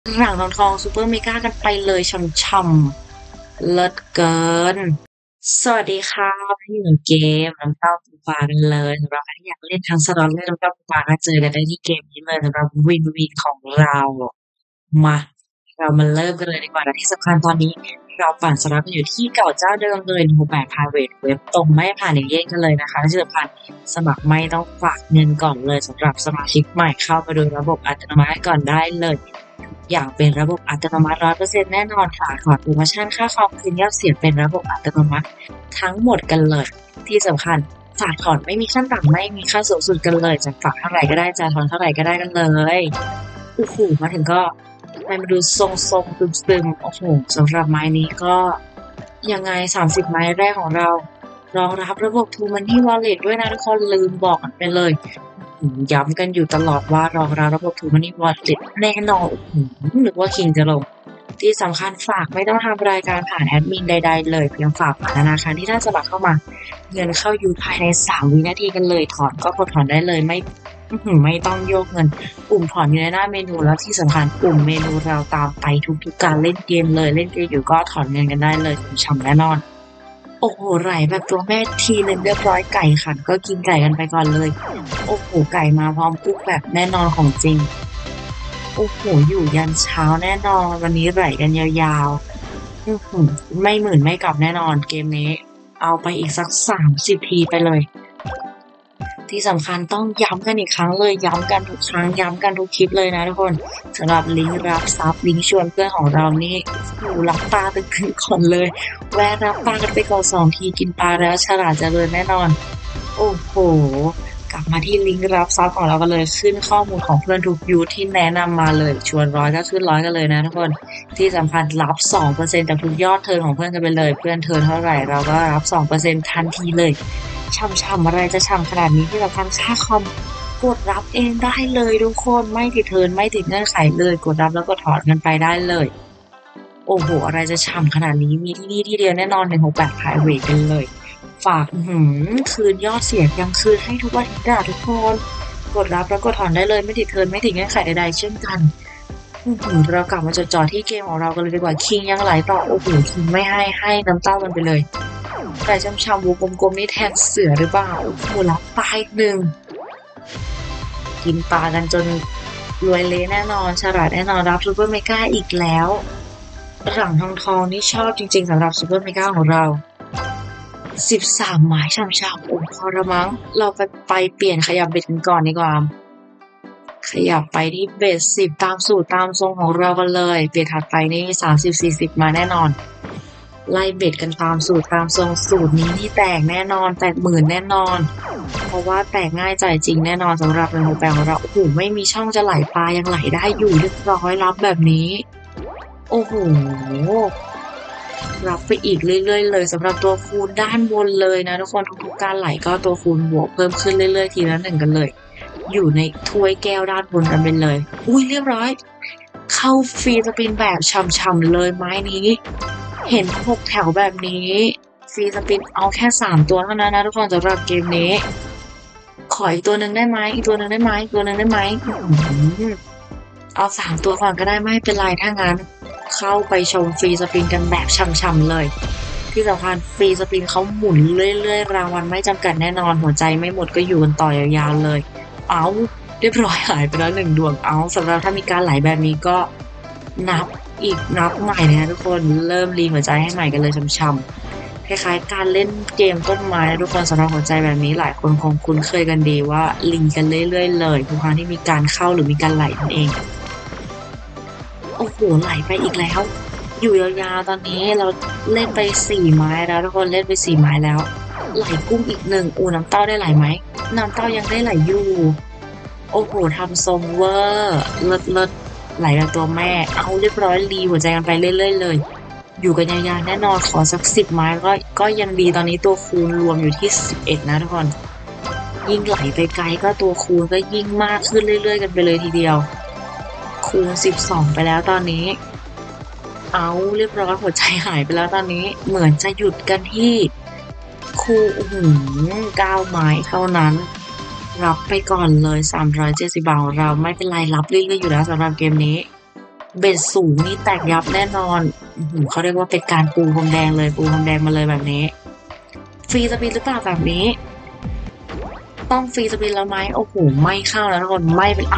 หลังทองซูเปอร์เมกากันไปเลยช่ำๆเลิศเกินสวัสดีค่ะพี่หนึ่งเกมน้ำเต้าปูปลากันเลยสำหรับใครที่อยากเล่นทั้งสล็อตเล่นน้ำเต้าปูปลาก็เจอกันได้ที่เกมนี้เลยสำหรับวินวินของเรามาเรามาเริ่มกันเลยดีกว่าและที่สำคัญตอนนี้เราปั่นสล็อตกันอยู่ที่เก่าเจ้าเดิมเลย168 Private Web ตรงไม่ผ่านอย่างเย่งกันเลยนะคะและที่สำคัญสมัครไม่ต้องฝากเงินก่อนเลยสำหรับสมาชิกใหม่เข้ามาดูระบบอัตโนมัติก่อนได้เลยอย่างเป็นระบบอัตโนมัติ100%แน่นอนค่ะถอดโปรโมชั่นค่าคอมคืนยอดเสียเป็นระบบอัตโนมัติทั้งหมดกันเลยที่สำคัญฝากถอนไม่มีขั้นต่ำไม่มีขั้นสูงสุดกันเลยจะฝากเท่าไหร่ก็ได้จะถอนเท่าไหร่ก็ได้กันเลยโอ้โหมาถึงก็มาดูทรงๆซึมๆโอ้โหสำหรับไม้นี้ก็ยังไง30ไม้แรกของเรารองรับระบบ True Money Wallet ด้วยนะทุกคนลืมบอกกันไปเลยย้ำกันอยู่ตลอดว่ารองรับระบบ True Money Wallet แน่นอนนึกว่าคิงจะลงที่สำคัญฝากไม่ต้องทำรายการผ่านแอดมินใดๆเลยเพียงฝากผ่านธนาคารที่ท่านสมัครเข้ามาเงินเข้าอยู่ภายใน3 วินาทีกันเลยถอนก็กดถอนได้เลยไม่ต้องโยกเงินปุ่มถอนอยู่ในหน้าเมนูแล้วที่สำคัญปุ่มเมนูเราตามไปทุกๆการเล่นเกมเลยเล่นเกมอยู่ก็ถอนเงินกันได้เลยฉ่ำแน่นอนโอ้โหไหลแบบตัวแม่ทีนึงเรียบร้อยไก่ขันก็กินไก่กันไปก่อนเลยโอ้โหไก่มาพร้อมกุ๊กแบบแน่นอนของจริงโอ้โหอยู่ยันเช้าแน่นอนวันนี้ไหลกันยาวๆไม่หมื่นไม่กลับแน่นอนเกมนี้เอาไปอีกสัก30ทีไปเลยที่สำคัญต้องย้ำกันอีกครั้งเลยย้ำกันทุกครั้งย้ำกันทุกคลิปเลยนะทุกคนสำหรับลิงก์รับซับลิงก์ชวนเพื่อนของเรานี่รับปลาตึงๆก่อนเลยแวะรับปลากันไปก่อน2 ทีกินปลาแล้วฉลาดเจริญแน่นอนโอ้โหกลับมาที่ลิงก์รับซับของเรากันเลยขึ้นข้อมูลของเพื่อนทุกยูทที่แนะนำมาเลยชวนร้อยก็ขึ้นร้อยกันเลยนะทุกคนที่สำคัญรับ 2% จากทุกยอดเทิร์นของเพื่อนกันไปเลยเพื่อนเทิร์นเท่าไหร่เราก็รับ 2% ทันทีเลยช่ำๆอะไรจะฉ่ำขนาดนี้ที่สำคัญค่าคอมกดรับเองได้เลยทุกคนไม่ติดเทิร์นไม่ติดเงื่อนไขเลยกดรับแล้วก็ถอนกันไปได้เลยโอ้โหอะไรจะฉ่ำขนาดนี้มีที่นี่ที่เดียวแน่นอน168 Private กันเลยฝากคืนยอดเสียยังคืนให้ทุกวันนี้ทุกคนกดรับแล้วก็ถอนได้เลยไม่ติดเทิร์นไม่ติดเงื่อนไขใดๆเช่นกันเรากลับมาจ่อที่เกมของเรากันเลยดีกว่าคิงยังไหลต่อโอ้โหคิงไม่ให้น้ำเต้ามันไปเลยแต่ช้ำๆวงกลมๆนี่แทนเสือหรือเปล่าโอ้โหรับปลาอีกหนึ่งกินปลากันจนรวยเละแน่นอนฉลาดแน่นอนรับซูเปอร์เมกาอีกแล้วหลังทองนี่ชอบจริงๆสำหรับซูเปอร์เมกาของเรา13ไม้ช่ำๆโอ้พอละมั้งเราไปเปลี่ยนขยับเบ็ดกันก่อนดีกว่าขยับไปที่เบ็ด10ตามสูตรตามทรงของเรากันเลยเบ็ดถัดไปนี่30-40มาแน่นอนไล่เบ็ดกันตามสูตรตามทรงสูตรนี้นี่แตกแน่นอนแตกหมื่นแน่นอนเพราะว่าแตกง่ายจ่ายจริงแน่นอนสำหรับ168ของเราโอ้โหไม่มีช่องจะไหลปลายังไหลได้อยู่เรียบร้อยรับแบบนี้โอ้โหรับไปอีกเรื่อยๆเลยสำหรับตัวคูณด้านบนเลยนะทุกคนทุกๆการไหลก็ตัวคูณบวกเพิ่มขึ้นเรื่อยๆทีละ1กันเลยอยู่ในถ้วยแก้วด้านบนกันไปเลยอุ้ยเรียบร้อยเข้าฟรีสปินแบบช่ำๆเลยไม้นี้เห็น6แถวแบบนี้ฟรีสปินเอาแค่3ตัวเท่านั้นนะทุกคนสำหรับเกมนี้ขออีกตัวหนึ่งได้ไหมอีกตัวหนึ่งได้ไหมอีกตัวหนึ่งได้ไหมเอา3ตัวก่อนก็ได้ไม่เป็นไรถ้างั้นเข้าไปชมฟรีสปินกันแบบช่ำๆเลยที่สำคัญฟรีสปินเขาหมุนเรื่อยๆรางวัลไม่จำกัดแน่นอนหัวใจไม่หมดก็อยู่กันต่อยาวๆเลยเอาเรียบร้อยหายไปแล้ว1 ดวงเอาสำหรับถ้ามีการไหลแบบนี้ก็นับใหม่นะทุกคนเริ่มรีหัวใจให้ใหม่กันเลยช่ำๆคล้ายๆการเล่นเกมต้นไม้นะทุกคนสำหรับหัวใจแบบนี้หลายคนคงคุ้นเคยกันดีว่าลิงกันเรื่อยๆเลยทุกครั้งที่มีการเข้าหรือมีการไหลนั่นเองโอ้โหไหลไปอีกแล้วอยู่ยาวๆตอนนี้เราเล่นไป4ไม้แล้วทุกคนเล่นไป4ไม้แล้วไหลกุ้งอีก1อูน้ำเต้าได้ไหลไหมน้ำเต้ายังได้ไหลอยู่โอ้โหทำทรงเวอร์เลิศไหลแบบตัวแม่เอาเรียบร้อยรีหัวใจกันไปเรื่อยๆเลยอยู่กันยาวๆแน่นอนขอสัก10ไม้ก็ยังดีตอนนี้ตัวคูณรวมอยู่ที่11นะทุกคนยิ่งไหลไปไกลก็ตัวคูณก็ยิ่งมากขึ้นเรื่อยๆกันไปเลยทีเดียวคูณ12ไปแล้วตอนนี้เอาเรียบร้อยหัวใจหายไปแล้วตอนนี้เหมือนจะหยุดกันที่คู9ไม้เท่านั้นรับไปก่อนเลย370 บาทของเราไม่เป็นไรรับเรื่อยๆอยู่แล้วสำหรับเกมนี้เบ็ดสูงนี่แตกยับแน่นอนเขาเรียกว่าเป็นการปูพรมแดงเลยปูพรมแดงมาเลยแบบนี้ฟรีสปินหรือเปล่าแบบนี้ต้องฟรีสปินแล้วไหมโอ้โหไม่เข้าแล้วทุกคนไม่เป็น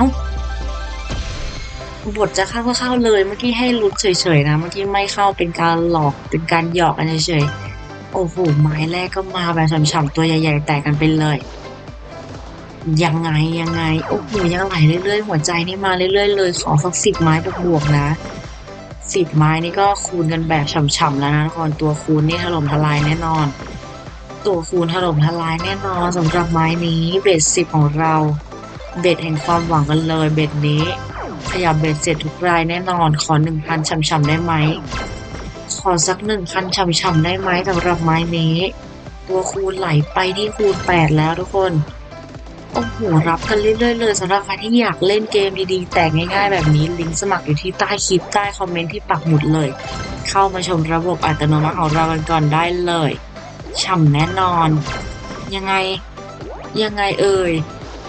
บทจะเข้าก็เข้าเลยเมื่อกี้ให้ลุ้นเฉยๆนะเมื่อกี้ไม่เข้าเป็นการหลอกเป็นการหยอกกันเฉยๆโอ้โหไม้แรกก็มาแบบฉ่ำๆตัวใหญ่ๆแตกกันไปเลยยังไงโอ้โหยังไหลเรื่อยๆหัวใจนี่มาเรื่อยๆเลยขอสัก10 ไม้บวกๆนะ10 ไม้นี่ก็คูณกันแบบฉ่ำๆแล้วนะทุกคนตัวคูณนี่ถล่มทลายแน่นอนตัวคูณถล่มทลายแน่นอนสำหรับไม้นี้เบ็ด10ของเราเบ็ดแห่งความหวังกันเลยเบ็ดนี้ขยับเบ็ดเสร็จทุกรายแน่นอนขอ 1,000 ฉ่ำๆได้ไหมขอสัก 1,000 ฉ่ำๆได้ไหมสำหรับไม้นี้ตัวคูณไหลไปที่คูณ8แล้วทุกคนโอ้โหรับกันเรื่อยๆเลยสำหรับใครที่อยากเล่นเกมดีๆแต่ง่ายๆแบบนี้ลิงก์สมัครอยู่ที่ใต้คลิปใต้คอมเมนต์ที่ปักหมุดเลยเข้ามาชมระบบอัตโนมัติของเรากันก่อนได้เลยฉ่ำแน่นอนยังไงเอ่ย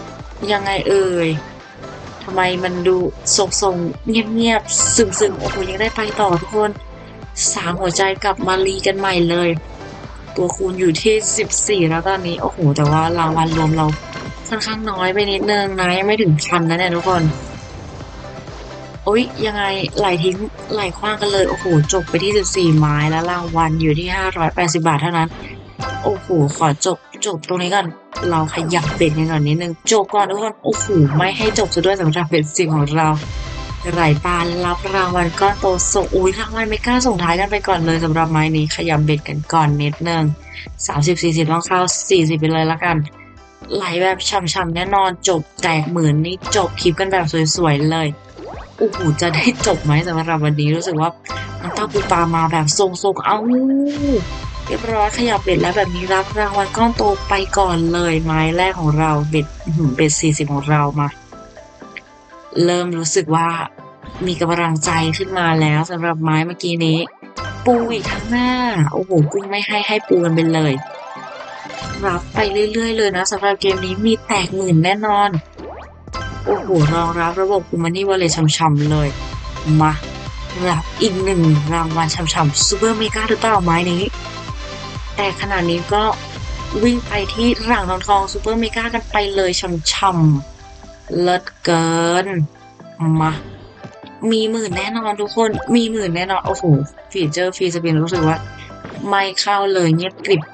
ทำไมมันดูทรงๆเงียบๆซึมๆโอ้โหยังได้ไปต่อทุกคน3 หัวใจกลับมารีกันใหม่เลยตัวคูณอยู่ที่14แล้วตอนนี้โอ้โหแต่ว่ารางวัลรวมเราค่อนข้างน้อยไปนิดนึงนะยังไม่ถึง1,000นะเนี่ยทุกคนโอ๊ยยังไงไหลทิ้งไหลขว้างกันเลยโอ้โหจบไปที่14 ไม้แล้วรางวัลอยู่ที่580 บาทเท่านั้นโอ้โหขอจบตรงนี้ก่อนเราขยับเบ็ดกันก่อนนิดนึงจบก่อนทุกคนโอ้โหไม่ให้จบซะด้วยสำหรับเบ็ด10ของเราไหลปานรับรางวัลก้อนโตส่งรางวัลไม่กล้าส่งท้ายกันไปก่อนเลยสำหรับไม้นี้ขยับเบ็ดกันก่อนนิดนึง30-40ต้องเข้า40ไปเลยละกันไหลแบบฉ่ำๆแน่นอนจบแตกหมื่นนี่จบคลิปกันแบบสวยๆเลยโอ้โหจะได้จบไหมสำหรับวันนี้รู้สึกว่าน้ำตาปูปลามาแบบทรงๆเรียบร้อยขยับเบ็ดแล้วแบบนี้รับรางวัลก้อนโตไปก่อนเลยไม้แรกของเราเบ็ด40ของเรามาเริ่มรู้สึกว่ามีกำลังใจขึ้นมาแล้วสำหรับไม้เมื่อกี้นี้ปูอีกข้างหน้าโอ้โหกุ้งไม่ให้ปูกันไปเลยรับไปเรื่อยๆเลยนะสำหรับเกมนี้มีแตกหมื่นแน่นอนโอ้โหรองรับระบบคูมันนี่วอลเล็ตช่ำๆเลยมารับอีก1 รางวัลช่ำๆซูเปอร์เมกาหรือเปล่าไม้นี้แต่ขนาดนี้ก็วิ่งไปที่หลังทองซูเปอร์เมกากันไปเลยช่ำๆเลิศเกินมามีหมื่นแน่นอนทุกคนมีหมื่นแน่นอนโอ้โหฟีเจอร์ฟรีสปินรู้สึกว่าไม่เข้าเลยเงียบกริบ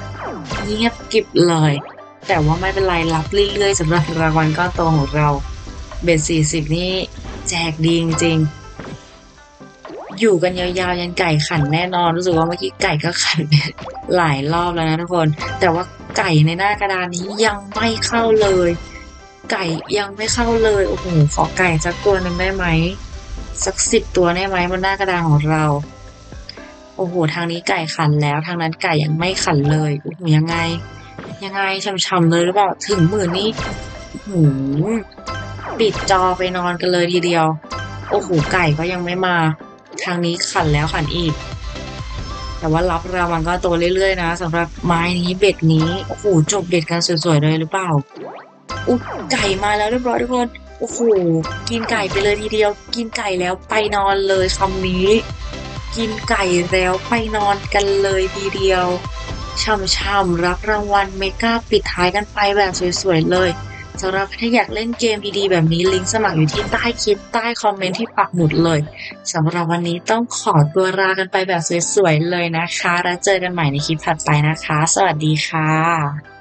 เลยแต่ว่าไม่เป็นไรรับเรื่อยๆสำหรับรางวัลก้อนโตของเราเบ็ด40นี่แจกดีจริงๆอยู่กันยาวๆยันไก่ขันแน่นอนรู้สึกว่าเมื่อกี้ไก่ก็ขันหลายรอบแล้วนะทุกคนแต่ว่าไก่ในหน้ากระดานนี้ยังไม่เข้าเลยไก่ยังไม่เข้าเลยโอ้โหขอไก่สักตัวนึงได้ไหมสัก10 ตัวได้ไหมบนหน้ากระดานของเราโอ้โหทางนี้ไก่ขันแล้วทางนั้นไก่ยังไม่ขันเลยโอ้โหยังไงช่ำๆเลยหรือเปล่าถึงหมื่นนี่ปิดจอไปนอนกันเลยทีเดียวโอ้โหไก่ก็ยังไม่มาทางนี้ขันแล้วขันอีกแต่ว่ารับรางวัลก็โตเรื่อยๆนะสำหรับไม้นี้เบ็ดนี้โอ้โหจบเบ็ดกันสวยๆเลยหรือเปล่าอุ๊ยไก่มาแล้วเรียบร้อยทุกคนโอ้โหกินไก่ไปเลยทีเดียวกินไก่แล้วไปนอนเลยคำนี้กินไก่แล้วไปนอนกันเลยทีเดียวช่ำๆรับรางวัลเมกาปิดท้ายกันไปแบบสวยๆเลยสำหรับถ้าอยากเล่นเกมดีๆแบบนี้ลิงก์สมัครอยู่ที่ใต้คลิปใต้คอมเมนต์ที่ปักหมุดเลยสำหรับวันนี้ต้องขอตัวลากันไปแบบสวยๆเลยนะคะแล้วเจอกันใหม่ในคลิปถัดไปนะคะสวัสดีค่ะ